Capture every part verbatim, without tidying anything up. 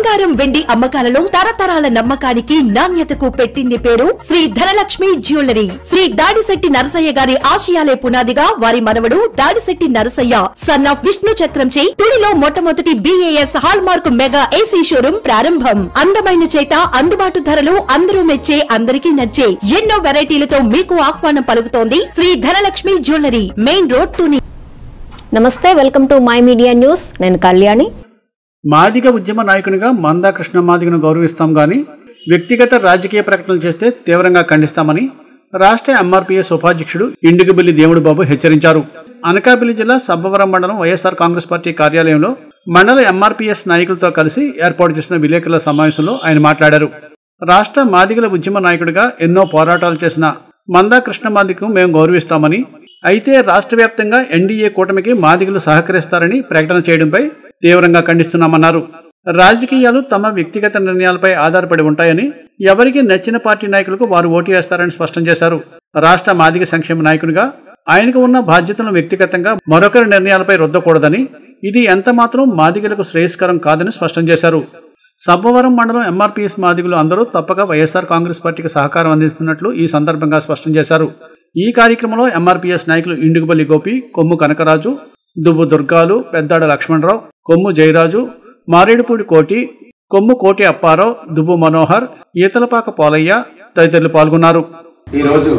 బంగారం వెండి అమ్మకాలలో తరతరాల నమ్మకానికి నాణ్యతకు పెట్టింది పేరు శ్రీ ధనలక్ష్మి జ్యువెలరీ. శ్రీ దాడిశెట్టి నరసయ్య గారి ఆశయాలే పునాదిగా వారి మనవడు దాడిశెట్టి నరసయ్య సన్ ఆఫ్ విష్ణు చక్రంచే తుడిలో మొట్టమొదటి BIS hallmark mega AC showroom ప్రారంభం. అందమైన చేత అందుబాటు ధరలు అందరూ మెచ్చే అందరికీ నచ్చే ఎన్నో వెరైటీలతో మీకు ఆహ్వానం పలుకుతోంది Shri Dhanalakshmi jewellery, main road Tuni. నమస్తే, welcome to my media news. నేను కళ్యాణి. మాదిగ ఉద్యమ నాయకునిగా మందా కృష్ణ మాదిగను గౌరవిస్తాం గాని వ్యక్తిగత రాజకీయ ప్రకటనలు చేస్తే తీవ్రంగా ఖండిస్తామని రాష్ట్ర ఎంఆర్పీఎస్ ఉపాధ్యక్షుడు ఇండిగిబిల్లి దేవుడు బాబు హెచ్చరించారు. అనకాపల్లి జిల్లా సబ్బవరం మండలం వైఎస్ఆర్ కాంగ్రెస్ పార్టీ కార్యాలయంలో మండల ఎంఆర్పీఎస్ నాయకులతో కలిసి ఏర్పాటు చేసిన విలేకరుల సమావేశంలో ఆయన మాట్లాడారు. రాష్ట్ర మాదిగల ఉద్యమ నాయకుడిగా ఎన్నో పోరాటాలు చేసిన మందా కృష్ణ మాదిగకు మేము గౌరవిస్తామని, అయితే రాష్ట్ర వ్యాప్తంగా ఎన్డీఏ కూటమికి మాదిగలు సహకరిస్తారని ప్రకటన చేయడంపై తీవ్రంగా ఖండిస్తున్నామన్నారు. రాజకీయాలు తమ వ్యక్తిగత నిర్ణయాలపై ఆధారపడి ఉంటాయని, ఎవరికి నచ్చిన పార్టీ నాయకులకు వారు ఓటు వేస్తారని స్పష్టం చేశారు. రాష్ట్ర మాదిగ సంక్షేమ నాయకునిగా ఆయనకు ఉన్న బాధ్యతలను వ్యక్తిగతంగా మరొకరి నిర్ణయాలపై రుద్దకూడదని, ఇది ఎంత మాత్రం మాదిగలకు శ్రేయస్కరం కాదని స్పష్టం చేశారు. సబ్బవరం మండలం ఎంఆర్పీఎస్ మాదిగలు అందరూ తప్పక వైఎస్ఆర్ కాంగ్రెస్ పార్టీకి సహకారం అందిస్తున్నట్లు ఈ సందర్భంగా స్పష్టం చేశారు. ఈ కార్యక్రమంలో ఎంఆర్పీఎస్ నాయకులు ఇండుగుబల్లి గోపి, కొమ్ము కనకరాజు, దువ్వు దుర్గాలు, పెద్దాడ లక్ష్మణరావు, కొమ్ము జయరాజు, మారేడుపూడి కోటి, కొమ్ము కోటి అప్పారావు, దువ్వు మనోహర్, ఈతలపాక పోలయ్య తదితరులు పాల్గొన్నారు. ఈరోజు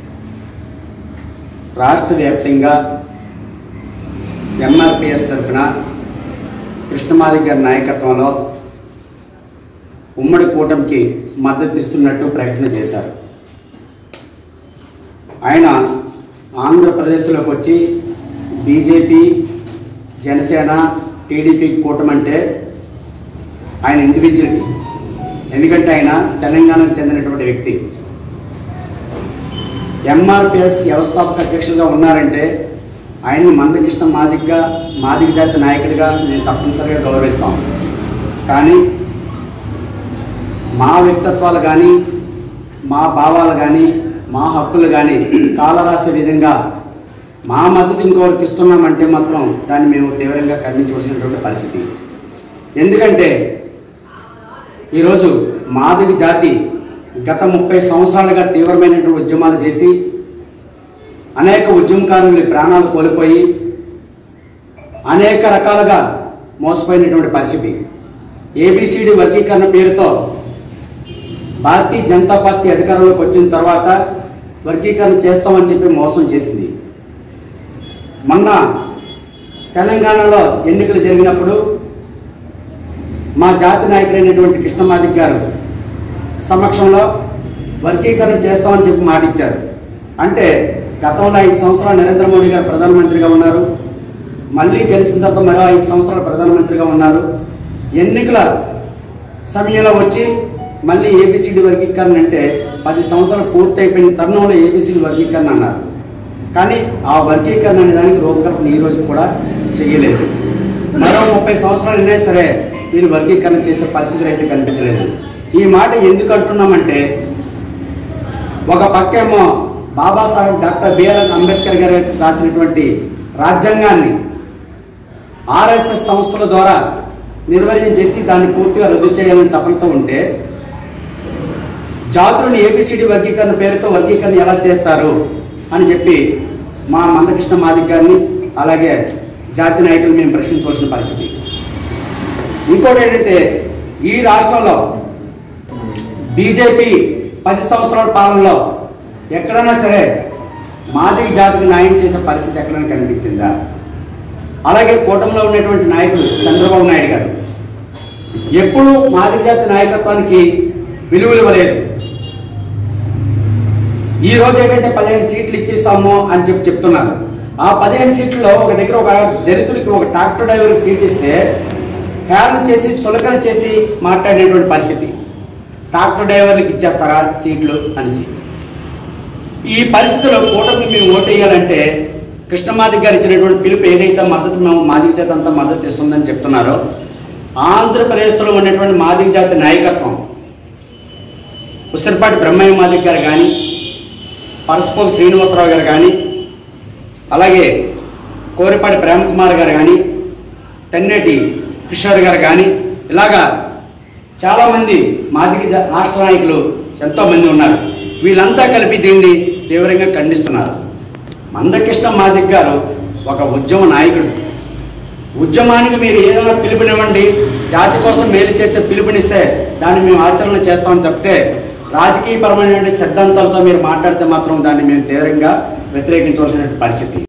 రాష్ట్ర వ్యాప్తంగా ఎంఆర్పీఎస్ తరఫున కృష్ణమాదిగ గారి నాయకత్వంలో ఉమ్మడి కూటమికి మద్దతు ఇస్తున్నట్టు ప్రకటన చేశారు. ఆయన ఆంధ్రప్రదేశ్లోకి వచ్చి బీజేపీ, జనసేన, టీడీపీ కూటమి అంటే ఆయన ఇండివిజువలిటీ. ఎందుకంటే ఆయన తెలంగాణకు చెందినటువంటి వ్యక్తి. ఎంఆర్పీఎస్ వ్యవస్థాపక అధ్యక్షులుగా ఉన్నారంటే ఆయన్ని మందకృష్ణ మాదిగగా, మాదిగ జాతి నాయకుడిగా నేను తప్పనిసరిగా గౌరవిస్తాం. కానీ మా వ్యక్తిత్వాలు కానీ, మా భావాలు కానీ, మా హక్కులు కానీ కాలరాసే విధంగా మా మద్దతు ఇంకొకరికి ఇస్తున్నామంటే మాత్రం దాన్ని మేము తీవ్రంగా ఖండించవలసినటువంటి పరిస్థితి. ఎందుకంటే ఈరోజు మాదిగ జాతి గత ముప్పై సంవత్సరాలుగా తీవ్రమైనటువంటి ఉద్యమాలు చేసి అనేక ఉద్యమకారులు ప్రాణాలు కోల్పోయి అనేక రకాలుగా మోసపోయినటువంటి పరిస్థితి. ఏబిసిడి వర్గీకరణ పేరుతో భారతీయ జనతా పార్టీ అధికారంలోకి వచ్చిన తర్వాత వర్గీకరణ చేస్తామని చెప్పి మోసం చేసింది. మొన్న తెలంగాణలో ఎన్నికలు జరిగినప్పుడు మా జాతి నాయకుడైనటువంటి కృష్ణమాదిగ గారు సమక్షంలో వర్గీకరణ చేస్తామని చెప్పి మాటిచ్చారు. అంటే గతంలో ఐదు సంవత్సరాలు నరేంద్ర మోడీ గారు ప్రధానమంత్రిగా ఉన్నారు, మళ్ళీ గెలిచిన తర్వాత మరో ఐదు సంవత్సరాలు ప్రధానమంత్రిగా ఉన్నారు. ఎన్నికల సమయంలో వచ్చి మళ్ళీ ఏబిసిడి వర్గీకరణ అంటే పది సంవత్సరాలు పూర్తి అయిపోయిన తరుణంలో ఏబిసిడి వర్గీకరణ అన్నారు. కానీ ఆ వర్గీకరణ అనే దానికి రూపకల్పన ఈ రోజు కూడా చేయలేదు. మరో ముప్పై సంవత్సరాలు అయినా సరే వీళ్ళు వర్గీకరణ చేసే పరిస్థితులు అయితే కనిపించలేదు. ఈ మాట ఎందుకు అంటున్నామంటే, ఒక పక్కేమో బాబాసాహెబ్ డాక్టర్ బిఆర్ అంబేద్కర్ గారు రాసినటువంటి రాజ్యాంగాన్ని ఆర్ఎస్ఎస్ సంస్థల ద్వారా నిర్వహణ చేసి దాన్ని పూర్తిగా రద్దు చేయాలని తపనతో ఉంటే, జాతులను ఏబిసిడి వర్గీకరణ పేరుతో వర్గీకరణ ఎలా చేస్తారు అని చెప్పి మా మందకృష్ణ మాదిగ గారిని అలాగే జాతి నాయకులు మేము ప్రశ్నించవలసిన పరిస్థితి. ఇంకోటి ఏంటంటే, ఈ రాష్ట్రంలో బీజేపీ పది సంవత్సరాల పాలనలో ఎక్కడైనా సరే మాదిగ జాతికి న్యాయం చేసే పరిస్థితి ఎక్కడైనా కనిపించిందా? అలాగే కూటమిలో ఉన్నటువంటి నాయకుడు చంద్రబాబు నాయుడు గారు ఎప్పుడూ మాదిగ జాతి నాయకత్వానికి విలువలు ఇవ్వలేదు. ఈ రోజు ఏంటంటే పదిహేను సీట్లు ఇచ్చేసాము అని చెప్పి చెప్తున్నారు. ఆ పదిహేను సీట్లలో ఒక దగ్గర ఒక దళితుడికి ఒక ట్రాక్టర్ డ్రైవర్కి సీట్ ఇస్తే హ్యాన్ చేసి చులకన చేసి మాట్లాడేటువంటి పరిస్థితి. ట్రాక్టర్ డ్రైవర్లకు ఇచ్చేస్తారా సీట్లు అనేసి. ఈ పరిస్థితిలో కూటమికి మేము ఓటు వేయాలంటే కృష్ణమాదిగ గారు ఇచ్చినటువంటి పిలుపు ఏదైతే మద్దతు మేము మాదిగ జాతి అంతా మద్దతు ఇస్తుందని చెప్తున్నారో, ఆంధ్రప్రదేశ్లో ఉన్నటువంటి మాదిగ జాతి నాయకత్వం ఉసిరిపాటి బ్రహ్మయ్య మాదిగ గారు కానీ, పరస్పోకు శ్రీనివాసరావు గారు కానీ, అలాగే కోరిపాటి ప్రేమకుమార్ గారు కానీ, తెన్నేటి కిషోర్ గారు కానీ, ఇలాగా చాలామంది మాదిగ జ- రాష్ట్ర నాయకులు ఎంతోమంది ఉన్నారు. వీళ్ళంతా కలిపి దీన్ని తీవ్రంగా ఖండిస్తున్నారు. మందకృష్ణ మాదిగ గారు ఒక ఉద్యమ నాయకుడు. ఉద్యమానికి మీరు ఏదైనా పిలుపునివ్వండి, జాతి కోసం మేలు చేస్తే పిలుపునిస్తే దాన్ని మేము ఆచరణ చేస్తామని తప్పితే రాజకీయపరమైనటువంటి సిద్ధాంతాలతో మీరు మాట్లాడితే మాత్రం దాన్ని మేము తీవ్రంగా వ్యతిరేకించవలసిన పరిస్థితి.